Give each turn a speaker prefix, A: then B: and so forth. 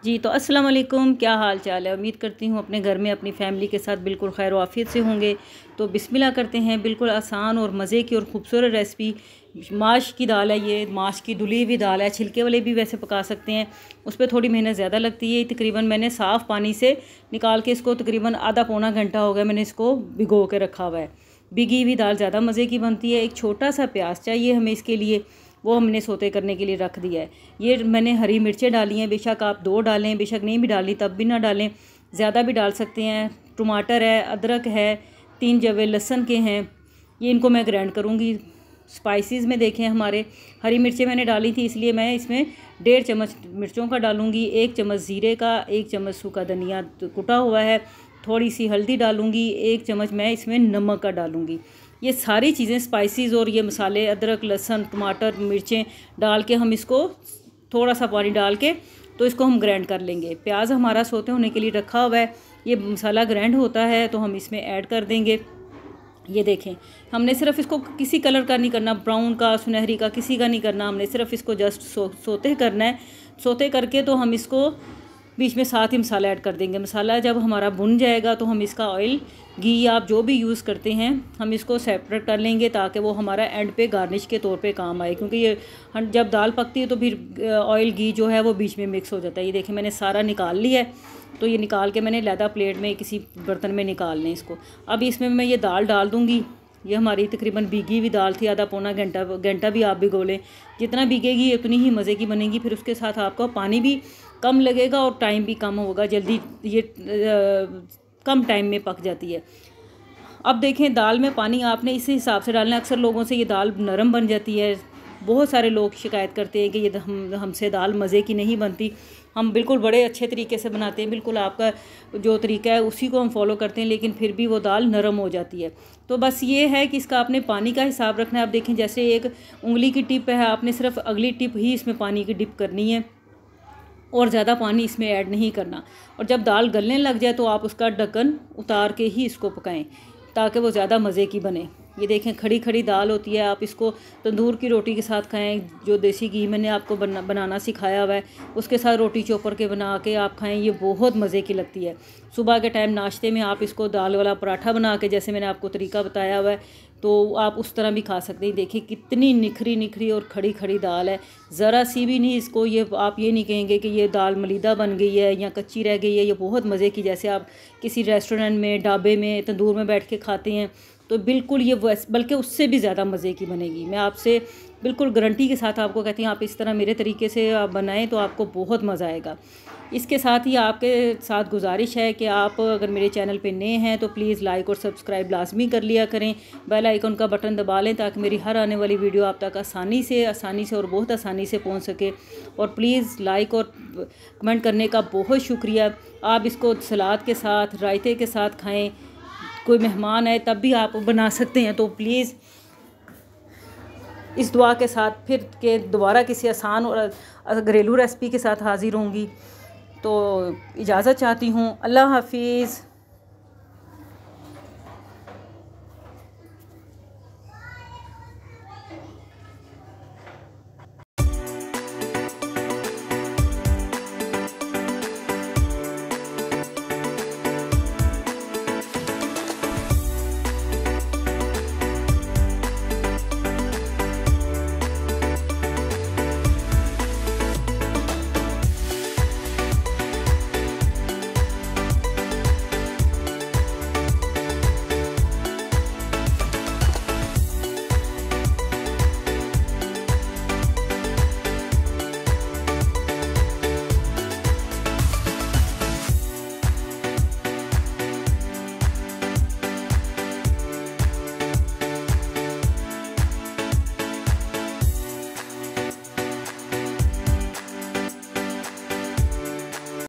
A: जी तो अस्सलाम वालेकुम, क्या हाल चाल है। उम्मीद करती हूँ अपने घर में अपनी फैमिली के साथ बिल्कुल खैर आफियत से होंगे। तो बिस्मिल्लाह करते हैं। बिल्कुल आसान और मज़े की और ख़ूबसूरत रेसिपी माश की दाल है। ये माश की धुली हुई दाल है, छिलके वाले भी वैसे पका सकते हैं, उस पर थोड़ी मेहनत ज़्यादा लगती है। तकरीबन मैंने साफ़ पानी से निकाल के इसको तकरीबन आधा पौना घंटा हो गया मैंने इसको भिगो के रखा हुआ है। भिगी हुई दाल ज़्यादा मज़े की बनती है। एक छोटा सा प्याज चाहिए हमें इसके लिए, वो हमने सोते करने के लिए रख दिया है। ये मैंने हरी मिर्चें डाली हैं, बेशक आप 2 डालें, बेशक नहीं भी डाली तब भी ना डालें, ज़्यादा भी डाल सकते हैं। टमाटर है, अदरक है, 3 जवे लहसुन के हैं, ये इनको मैं ग्राइंड करूँगी। स्पाइसेस में देखें हमारे हरी मिर्चें मैंने डाली थी, इसलिए मैं इसमें 1.5 चम्मच मिर्चों का डालूँगी, 1 चम्मच ज़ीरे का, 1 चम्मच सूखा धनिया कुटा हुआ है, थोड़ी सी हल्दी डालूँगी, 1 चम्मच मैं इसमें नमक का डालूँगी। ये सारी चीज़ें स्पाइसेस और ये मसाले अदरक लहसुन टमाटर मिर्चें डाल के हम इसको थोड़ा सा पानी डाल के तो इसको हम ग्राइंड कर लेंगे। प्याज हमारा सोते होने के लिए रखा हुआ है, ये मसाला ग्राइंड होता है तो हम इसमें ऐड कर देंगे। ये देखें, हमने सिर्फ इसको किसी कलर का नहीं करना, ब्राउन का सुनहरी का किसी का नहीं करना, हमने सिर्फ इसको जस्ट सोते करना है। सोते करके तो हम इसको बीच में साथ ही मसाला ऐड कर देंगे। मसाला जब हमारा भुन जाएगा तो हम इसका ऑयल घी आप जो भी यूज़ करते हैं हम इसको सेपरेट कर लेंगे, ताकि वो हमारा एंड पे गार्निश के तौर पे काम आए। क्योंकि ये जब दाल पकती है तो फिर ऑयल घी जो है वो बीच में मिक्स हो जाता है। ये देखिए मैंने सारा निकाल लिया है, तो ये निकाल के मैंने लैदा प्लेट में किसी बर्तन में निकाल लें इसको। अब इसमें मैं ये दाल डाल दूँगी। ये हमारी तकरीबन भीगी हुई दाल थी, आधा पौना घंटा भी आप भिगो लें, जितना भीगेगी उतनी ही मज़े की बनेगी। फिर उसके साथ आपको पानी भी कम लगेगा और टाइम भी कम होगा, जल्दी ये कम टाइम में पक जाती है। अब देखें, दाल में पानी आपने इसी हिसाब से डालना है। अक्सर लोगों से ये दाल नरम बन जाती है, बहुत सारे लोग शिकायत करते हैं कि ये हमसे दाल मज़े की नहीं बनती। हम बिल्कुल बड़े अच्छे तरीके से बनाते हैं, बिल्कुल आपका जो तरीका है उसी को हम फॉलो करते हैं, लेकिन फिर भी वो दाल नरम हो जाती है। तो बस ये है कि इसका आपने पानी का हिसाब रखना है। आप देखें, जैसे एक उंगली की टिप है, आपने सिर्फ अगली टिप ही इसमें पानी की डिप करनी है और ज़्यादा पानी इसमें ऐड नहीं करना। और जब दाल गलने लग जाए तो आप उसका ढक्कन उतार के ही इसको पकाएं, ताकि वो ज़्यादा मज़े की बने। ये देखें, खड़ी खड़ी दाल होती है, आप इसको तंदूर की रोटी के साथ खाएं। जो देसी घी मैंने आपको बनाना सिखाया हुआ है उसके साथ रोटी चोपर के बना के आप खाएं, ये बहुत मज़े की लगती है। सुबह के टाइम नाश्ते में आप इसको दाल वाला पराठा बना के, जैसे मैंने आपको तरीका बताया हुआ है, तो आप उस तरह भी खा सकते हैं। देखिए कितनी निखरी निखरी और खड़ी खड़ी दाल है, ज़रा सी भी नहीं इसको ये आप ये नहीं कहेंगे कि ये दाल मलीदा बन गई है या कच्ची रह गई है। ये बहुत मज़े की, जैसे आप किसी रेस्टोरेंट में ढाबे में तंदूर में बैठ के खाते हैं तो बिल्कुल ये बल्कि उससे भी ज़्यादा मज़े की बनेगी। मैं आपसे बिल्कुल गारंटी के साथ आपको कहती हूँ, आप इस तरह मेरे तरीके से आप बनाएं तो आपको बहुत मज़ा आएगा। इसके साथ ही आपके साथ गुजारिश है कि आप अगर मेरे चैनल पे नए हैं तो प्लीज़ लाइक और सब्सक्राइब लाजमी कर लिया करें, बेल आइकन का बटन दबा लें, ताकि मेरी हर आने वाली वीडियो आप तक आसानी से और बहुत आसानी से पहुंच सके। और प्लीज़ लाइक और कमेंट करने का बहुत शुक्रिया। आप इसको सलाद के साथ, रायते के साथ खाएँ, कोई मेहमान आए तब भी आप बना सकते हैं। तो प्लीज़ इस दुआ के साथ फिर के दोबारा किसी आसान और घरेलू रेसिपी के साथ हाज़िर होंगी। तो इजाज़त चाहती हूँ। अल्लाह हाफिज़।